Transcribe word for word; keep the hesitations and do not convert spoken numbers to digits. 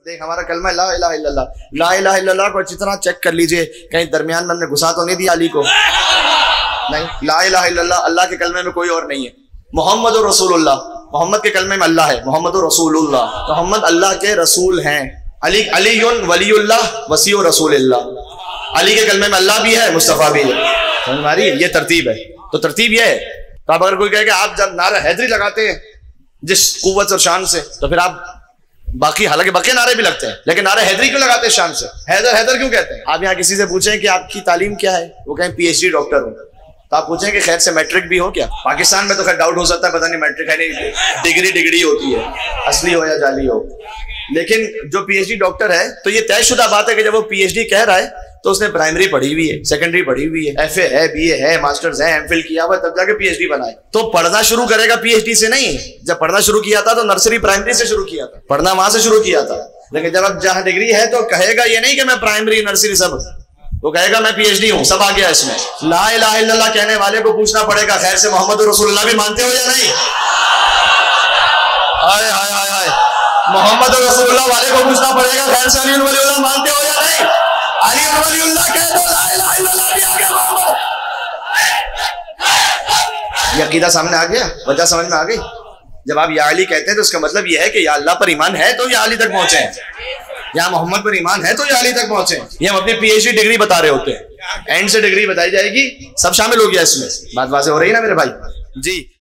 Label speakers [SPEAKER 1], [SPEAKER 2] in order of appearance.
[SPEAKER 1] देख हमारा कलमा ला इलाहा इल्लल्लाह, ला इलाहा इल्लल्लाह को अच्छी तरह चेक कर लीजिए, कहीं दरमियान में हमने घुसा तो नहीं दिया अली को। नहीं, ला इलाहा इल्लल्लाह अल्लाह के कलमे में कोई और नहीं है। मोहम्मद रसूलुल्लाह, मोहम्मद के कलमे में अल्लाह है, मोहम्मद रसूलुल्लाह, मोहम्मद अल्लाह के रसूल हैं। अली अलीयुन वलीउल्लाह वसीउ रसूलिल्लाह, अली के कलमे में अल्लाह भी है, मुस्तफ़ा भी है। समझ में आ रही है? ये तरतीब है। तो तरतीब ये है, तो आप अगर कोई कहे कि आप जब नारा हैदरी लगाते हैं जिस कुव्वत और शान से, तो फिर आप बाकी, हालांकि बाकी नारे भी लगते हैं, लेकिन नारा हैदरी क्यों लगाते हैं शान से? हैदर हैदर क्यों कहते हैं? आप यहाँ किसी से पूछें कि आपकी तालीम क्या है, वो कहें पीएचडी डॉक्टर हूँ, तो आप पूछें कि खैर से मैट्रिक भी हो क्या? पाकिस्तान में तो खैर डाउट हो सकता है, पता नहीं मैट्रिक है नहीं, डिग्री डिग्री होती है, असली हो या जाली हो। लेकिन जो पीएचडी डॉक्टर है, तो ये तयशुदा बात है कि जब वो पीएचडी कह रहा है तो उसने प्राइमरी पढ़ी हुई है, सेकेंडरी पढ़ी हुई है, एफए है, बीए है, मास्टर्स है, एमफिल किया हुआ, तब जाके पीएचडी बनाए। तो पढ़ना शुरू करेगा पीएचडी से नहीं। जब पढ़ना शुरू किया था तो नर्सरी प्राइमरी से शुरू किया था, पढ़ना वहां से शुरू किया था। लेकिन जब अब जहां डिग्री है तो कहेगा ये नहीं कि मैं प्राइमरी नर्सरी सब, वो कहेगा मैं पीएचडी हूं, सब आ गया इसमें। ला इलाहा इल्लल्लाह कहने वाले को पूछना पड़ेगा खैर से मोहम्मद रसूलुल्लाह भी मानते हो या नहीं? हाय हाय हाय हाय, मोहम्मद रसूलुल्लाह वाले को पूछना पड़ेगा खैर से अली वलीउल्लाह मानते हो या नहीं? अली वलीउल्लाह कह दो, ला इलाहा इल्लल्लाह भी आ गया मोहम्मद। ये अकीदा सामने आ गया, वजह समझ में आ गई। जब आप या अली कहते हैं तो उसका मतलब यह है कि या अल्लाह पर ईमान है तो या अली तक पहुंचे, या मोहम्मद पर ईमान है तो या अली तक पहुंचे। ये हम अपनी पीएचडी डिग्री बता रहे होते हैं, एंड से डिग्री बताई जाएगी, सब शामिल हो गया इसमें। बात वाज़ेह हो रही है ना मेरे भाई जी?